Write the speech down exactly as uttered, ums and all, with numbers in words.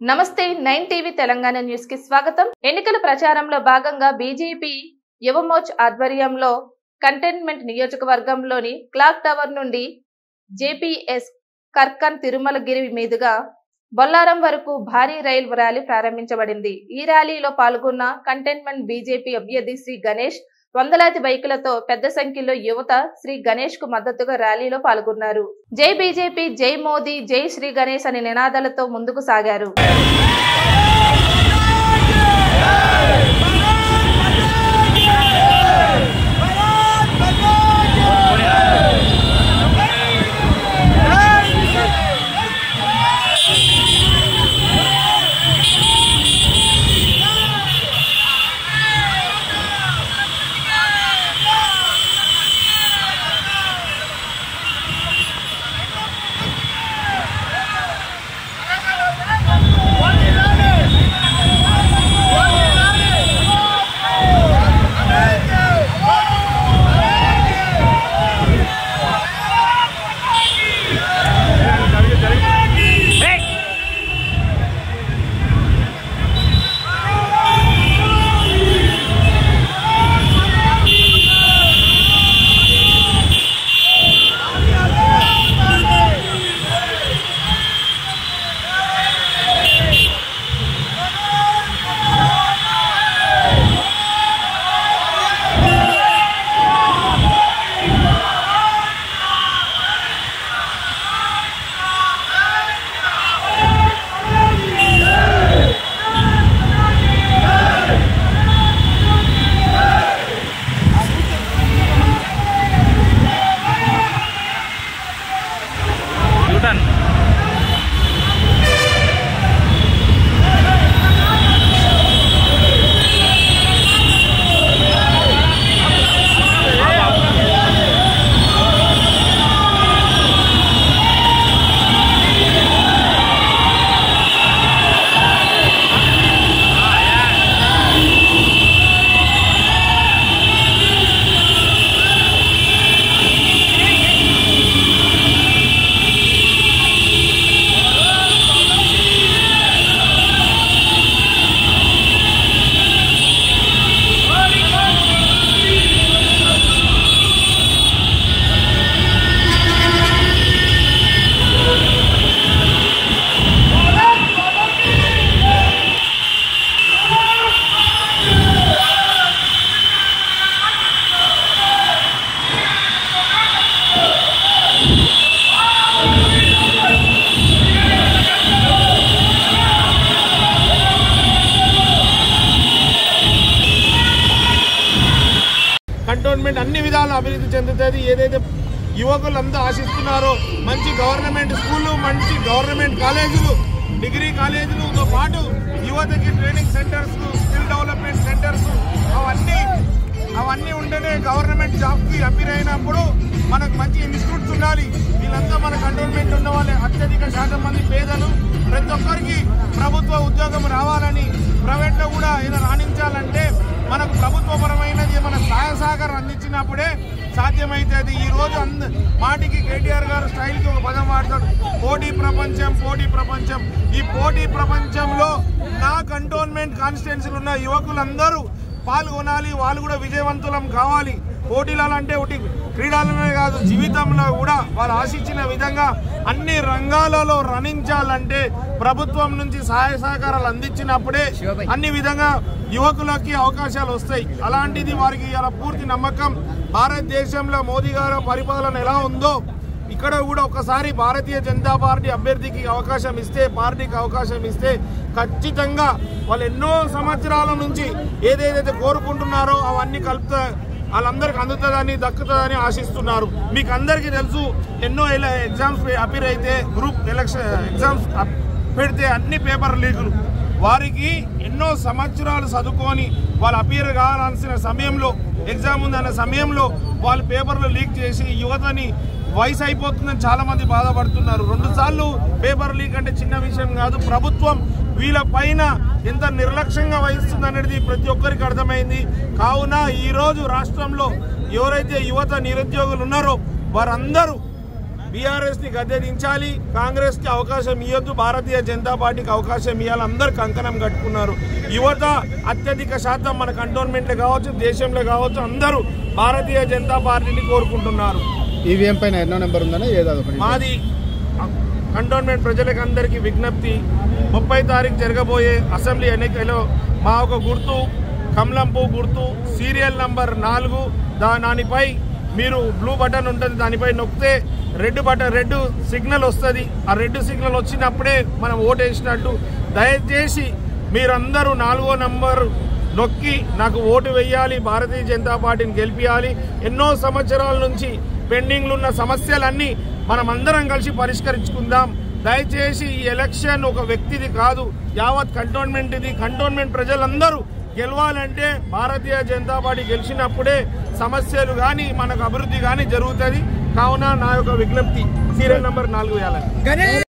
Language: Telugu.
నమస్తే నైన్ టీవీ తెలంగాణ న్యూస్ కి స్వాగతం। ఎన్నికల ప్రచారంలో భాగంగా బీజేపీ యువమోర్చ్ ఆధ్వర్యంలో కంటైన్మెంట్ నియోజకవర్గంలోని క్లాక్ టవర్ నుండి జేపీఎస్ కర్కన్ తిరుమలగిరి మీదుగా బొల్లారం వరకు భారీ రైలు ర్యాలీ ప్రారంభించబడింది। ఈ ర్యాలీలో పాల్గొన్న కంటైన్మెంట్ బీజేపీ అభ్యర్థి శ్రీ గణేష్ వందలాది బైకులతో పెద్ద సంఖ్యలో యువత శ్రీ గణేష్ కు మద్దతుగా ర్యాలీలో పాల్గొన్నారు। జై బీజేపీ, జై మోదీ, జై శ్రీ గణేష్ అనే నినాదాలతో ముందుకు సాగారు। కంటోన్మెంట్ అన్ని విధాలు అభివృద్ధి చెందుతుంది। ఏదైతే యువకులంతా ఆశిస్తున్నారో మంచి గవర్నమెంట్ స్కూళ్ళు, మంచి గవర్నమెంట్ కాలేజీలు, డిగ్రీ కాలేజీలతో పాటు యువతకి training centres, skill development centres అవన్నీ అవన్నీ ఉంటేనే గవర్నమెంట్ జాబ్కి అపీర్ అయినప్పుడు మనకు మంచి ఇన్స్టిట్యూట్స్ ఉండాలి। వీళ్ళంతా మన కంటోన్మెంట్ ఉన్న వాళ్ళే, అత్యధిక శాతం మంది పేదలు। ప్రతి ఒక్కరికి ప్రభుత్వ ఉద్యోగం రావాలని, ప్రైవేట్లో కూడా ఇలా రాణించాలంటే మనకు ప్రభుత్వపరమైనది మన సహాయ సహకారం అందించినప్పుడే సాధ్యమవుతుంది। ఈ రోజు అంద మాటికి కేటీఆర్ గారు స్టైల్కి ఒక పదం వాడతాడు, పోటీ ప్రపంచం, పోటీ ప్రపంచం। ఈ పోటీ ప్రపంచంలో నా కంటోన్మెంట్ కాన్స్టిట్యున్సీలు ఉన్న యువకులందరూ పాల్గొనాలి, వాళ్ళు కూడా విజయవంతులం కావాలి। పోటీలలో అంటే ఒకటి క్రీడలనే కాదు, జీవితంలో కూడా వాళ్ళు ఆశించిన విధంగా అన్ని రంగాలలో రాణించాలంటే ప్రభుత్వం నుంచి సహాయ సహకారాలు అందించినప్పుడే అన్ని విధంగా యువకులకి అవకాశాలు వస్తాయి। అలాంటిది వారికి ఇలా పూర్తి నమ్మకం। భారతదేశంలో మోదీ గారి పరిపాలన ఎలా ఉందో ఇక్కడ కూడా ఒకసారి భారతీయ జనతా పార్టీ అభ్యర్థికి అవకాశం ఇస్తే, పార్టీకి అవకాశం ఇస్తే ఖచ్చితంగా వాళ్ళు ఎన్నో సంవత్సరాల నుంచి ఏదేదైతే కోరుకుంటున్నారో అవన్నీ కలుపుతా వాళ్ళందరికి అందుతుందని, దక్కుతుందని ఆశిస్తున్నారు। మీకు అందరికీ తెలుసు, ఎన్నో ఎగ్జామ్స్ అపీర్ అయితే, గ్రూప్ ఎలక్షన్ ఎగ్జామ్స్ పెడితే అన్ని పేపర్ లీకులు, వారికి ఎన్నో సంవత్సరాలు చదువుకొని వాళ్ళు అపీర్ కావాల్సిన సమయంలో, ఎగ్జామ్ ఉందన్న సమయంలో వాళ్ళు పేపర్లు లీక్ చేసి యువతని వయసు అయిపోతుందని చాలా మంది బాధపడుతున్నారు। రెండు సార్లు పేపర్ లీక్ అంటే చిన్న విషయం కాదు। ప్రభుత్వం వీళ్ళ పైన ఎంత నిర్లక్ష్యంగా వహిస్తుందనేది ప్రతి ఒక్కరికి అర్థమైంది। కావున ఈ రోజు రాష్ట్రంలో ఎవరైతే యువత నిరుద్యోగులు ఉన్నారో వారందరూ బీఆర్ఎస్ ని గద్దె దించాలి, కాంగ్రెస్ కి అవకాశం ఇవ్వద్దు, భారతీయ జనతా పార్టీకి అవకాశం ఇవ్వాలి. అందరు కంకణం కట్టుకున్నారు. యువత అత్యధిక శాతం మన కంటోన్మెంట్లో కావచ్చు, దేశంలో కావచ్చు, అందరూ భారతీయ జనతా పార్టీని కోరుకుంటున్నారు. ఈవీఎం పైన ఎన్నో నెంబర్ ఉందని ఏదో మాది కంటోన్మెంట్ ప్రజలకు అందరికీ విజ్ఞప్తి, ముప్పై తారీఖు జరగబోయే అసెంబ్లీ ఎన్నికలో మా ఒక గుర్తు కమలంపు గుర్తు, సీరియల్ నంబర్ నాలుగు. దానిపై మీరు బ్లూ బటన్ ఉంటుంది, దానిపై నొక్కితే రెడ్ బటన్ రెడ్ సిగ్నల్ వస్తుంది. ఆ రెడ్ సిగ్నల్ వచ్చినప్పుడే మనం ఓటు వేసినట్టు. దయచేసి మీరందరూ నాలుగో నంబర్ నొక్కి నాకు ఓటు వేయాలి, భారతీయ జనతా పార్టీని గెలిపించాలి. ఎన్నో సంవత్సరాల నుంచి పెండింగ్లు ఉన్న సమస్యలన్నీ మనం అందరం కలిసి పరిష్కరించుకుందాం. దయచేసి ఈ ఎలక్షన్ ఒక వ్యక్తిది కాదు, యావత్ కంటోన్మెంట్ ఇది. కంటోన్మెంట్ ప్రజలందరూ గెలవాలంటే భారతీయ జనతా పార్టీ గెలిచినప్పుడే సమస్యలు కానీ మనకు అభివృద్ధి కానీ జరుగుతుంది. కావున నా యొక్క విజ్ఞప్తి సీరియల్ నంబర్ నాలుగు వేయాలని.